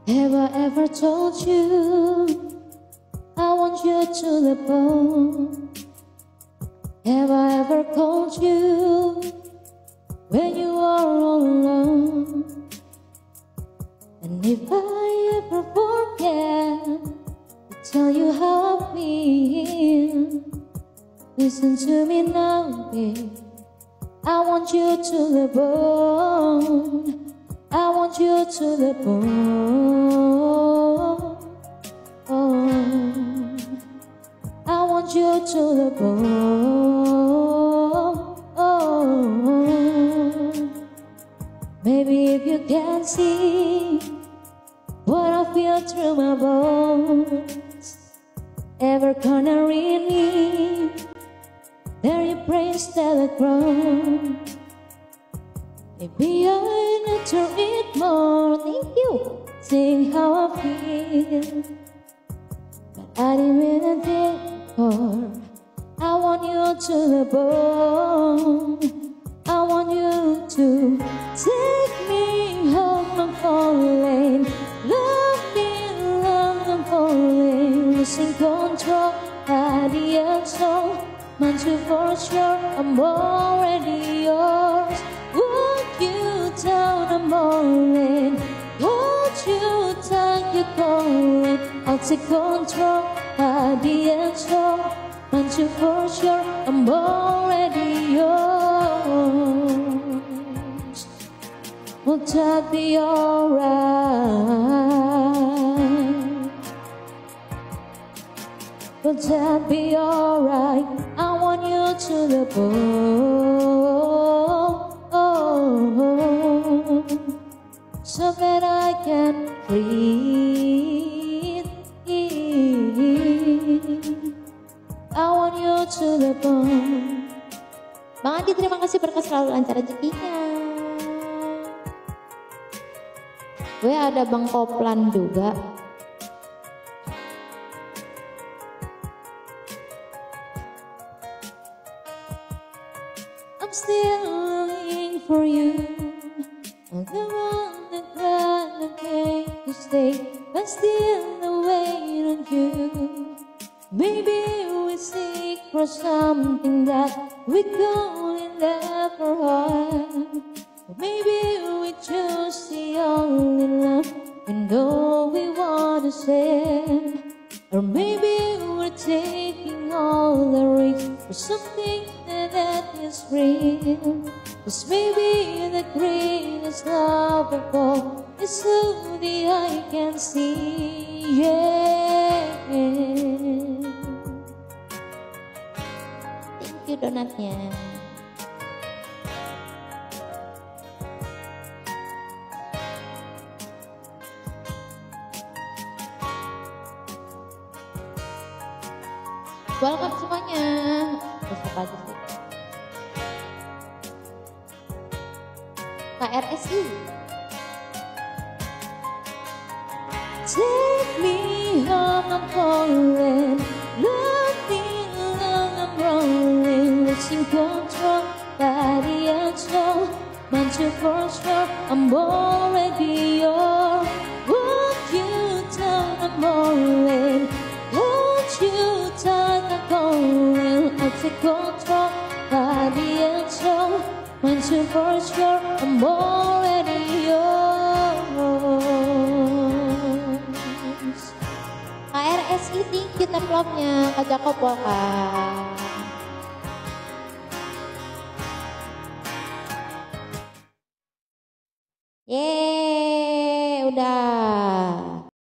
Have I ever told you I want you to the bone? Have I ever called you when you are all alone? And if I ever forget to tell you how I feel, listen to me now, babe. I want you to the bone. I want you to the bone. Oh, I want you to the bone. Oh, maybe if you can see what I feel through my bones, every corner in me, there you pray instead of groan. Maybe I need to read more. Thank you. Saying how I feel, but I didn't mean it before. I want you to the bone. I want you to take me home. I'm falling. Love me, love, I'm falling. Losing control at the end, so meant to for sure. I'm already yours. Won't you down the morning? Won't you take your calling? I'll take control at the end, so meant to for sure. I'm already yours. Will that be alright? Will that be alright? I want you to the bone, so that I can breathe. I want you to the bone. Bang Andi, terima kasih, berkah selalu lancar rezekinya. Gue ada Bang Koplan juga. I'm still looking for you. I'm the one that came to stay, but still wait on you. Maybe we seek for something that we couldn't ever have. Maybe we choose the only love we know we wanna share. Or maybe we're taking all the risks for something that is real. Cause maybe the greatest love of all is who the eye can see. Yeah. Thank you donatnya. Welcome semuanya. Besok aja sih. KRSI. Take me home, I'm falling. Love me, love, I'm rolling. Losing control, body and soul. Meant to for sure, I'm already yours. Won't you down, I'm rolling. Won't you down, I'm calling. I'll take control, body and soul. Meant to for sure, I'm already yours. KRSI, thank you templopnya. Kak Jakob, welcome. Yeay.